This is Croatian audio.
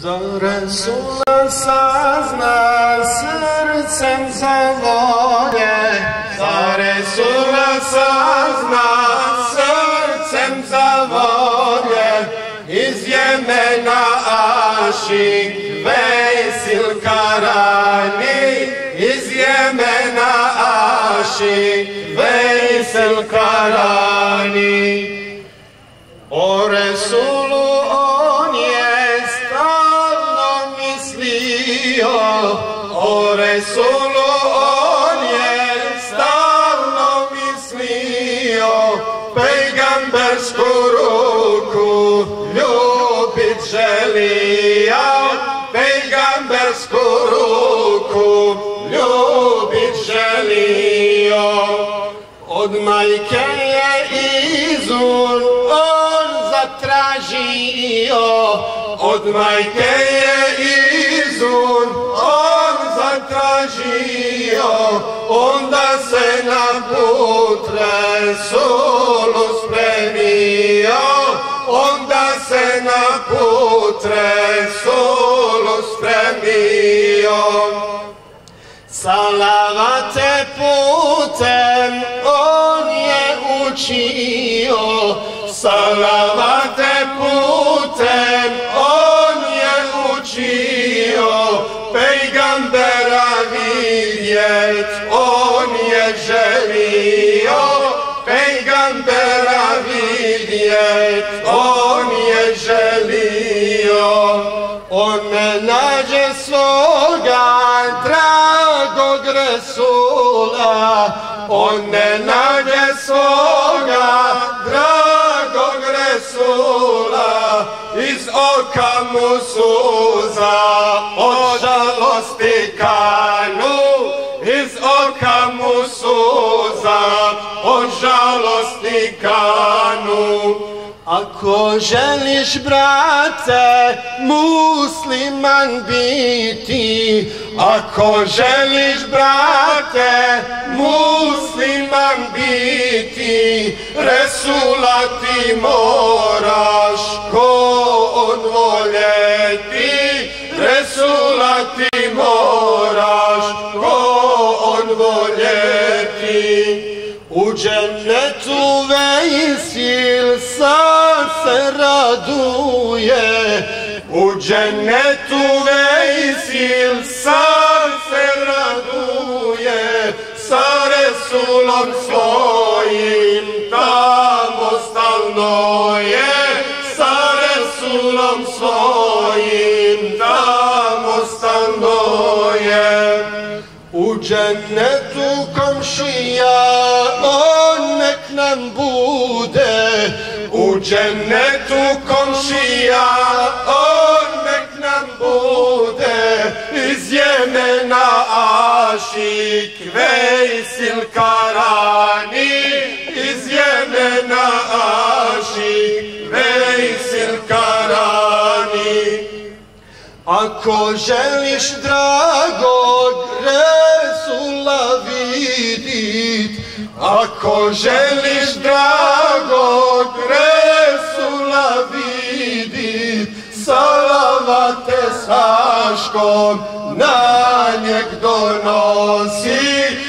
Za Resula sazna srcem zavolje, za Resula sazna srcem zavolje, iz Jemena Ašik Vesil Karani, iz Jemena Ašik Vesil Karani. O Resulu on je stalno mislio, o Resulu on je stalno mislio, pejgambersku ruku ljubit želio, pejgambersku ruku ljubit želio. Od majke je izun on zatražio, od majke je izun on zatražio, onda se na put Resulu spremio, onda se na put Resulu spremio. Salavate putem on je učio, salavate putem on je učio, pejgambera vidjet on je želio, pejgambera vidjet on je želio. On ne nađe svoga dragog Resula, on ne nađe svoga dragog Resula, iz oka mu suza od žalosti kanu, iz oka mu suza od žalosti kanu. Ako želiš, brate, musliman biti, ako želiš, brate, musliman biti, Resula ti moraš ko on voljeti, Resula ti moraš ko on voljeti. U džennetu Vejsil sad se raduje, u džennetu Vejsil sad se raduje, sa Resulom svojim tamo stalno je, sa Resulom svojim tamo stalno je. U džennetu komšija on nek nam bude, u džennetu komšija on nek nam bude, iz Jemena Ašik Vesil Karani, iz Jemena Ašik Vesil Karani. Ako želiš dragog Resula vidit, ako želiš dragog Resula vidit, salavate s Haškom na njeg donosi,